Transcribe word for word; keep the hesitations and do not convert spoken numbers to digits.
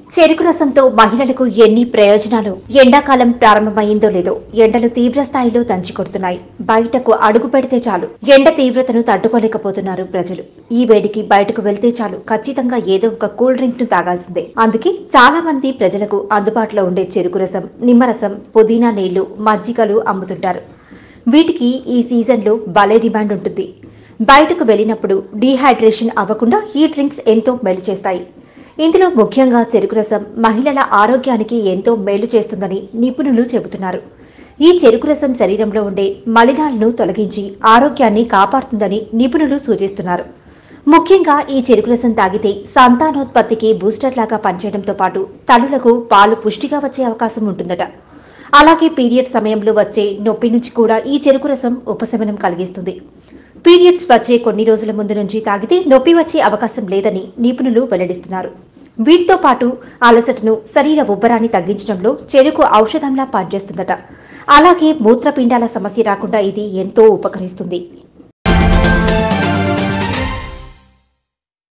చెరుకు రసంతో మహిళలకు ఎన్ని ప్రయోజనాలు? ఎండాకాలం ప్రారంభమైందో లేదో ఎండలు తీవ్ర స్థాయిలో దంచికొడుతున్నాయి. బయటకు అడుగు పెడితే చాలు ఎండ తీవ్రతను తట్టుకోలేకపోతున్నారు ప్రజలు. ఈ వేడికి బయటకు వెళ్తే చాలు ఖచ్చితంగా ఏదో ఒక కూల్ డ్రింక్ ను తాగాల్సిందే. అందుకే చాలా మంది ప్రజలకు అందుబాటులో ఉండే చెరుకు రసం, నిమ్మరసం, పుదీనా నీళ్లు, మజ్జిగలు అమ్ముతుంటారు. వీటికి ఈ సీజన్లో భలే డిమాండ్ ఉంటుంది. బయటకు వెళ్ళినప్పుడు డీహైడ్రేషన్ అవ్వకుండా ఈ డ్రింక్స్ ఎంతో మేలు చేస్తాయి. ఇందులో ముఖ్యంగా చెరుకు రసం మహిళల ఆరోగ్యానికి ఎంతో మేలు చేస్తుందని నిపుణులు చెబుతున్నారు. ఈ చెరుకు రసం శరీరంలో ఉండే మలినాలను తొలగించి ఆరోగ్యాన్ని కాపాడుతుందని నిపుణులు సూచిస్తున్నారు. ముఖ్యంగా ఈ చెరుకు రసం తాగితే సంతానోత్పత్తికి బూస్టర్ లాగా పనిచేయడంతో పాటు తల్లులకు పాలు పుష్టిగా వచ్చే అవకాశం ఉంటుందట. అలాగే పీరియడ్ సమయంలో వచ్చే నొప్పి నుంచి కూడా ఈ చెరుకు రసం ఉపశమనం కలిగిస్తుంది. పీరియడ్స్ వచ్చే కొన్ని రోజుల ముందు నుంచి తాగితే నొప్పి వచ్చే అవకాశం లేదని నిపుణులు వెల్లడిస్తున్నారు. వీటితో పాటు అలసటను, శరీర ఉబ్బరాన్ని తగ్గించడంలో చెరుకు ఔషధంలా పనిచేస్తుందట. అలాగే మూత్రపిండాల సమస్య రాకుండా ఇది ఎంతో ఉపకరిస్తుంది.